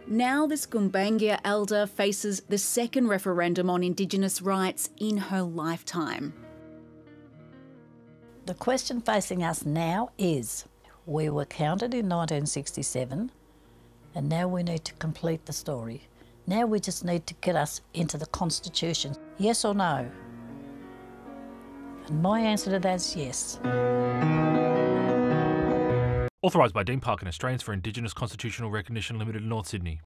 Now this Gumbaynggirr elder faces the second referendum on Indigenous rights in her lifetime. The question facing us now is, we were counted in 1967 and now we need to complete the story. Now we just need to get us into the Constitution. Yes or no? And my answer to that is yes. Authorised by Dean Parkin Australians for Indigenous Constitutional Recognition Limited, North Sydney.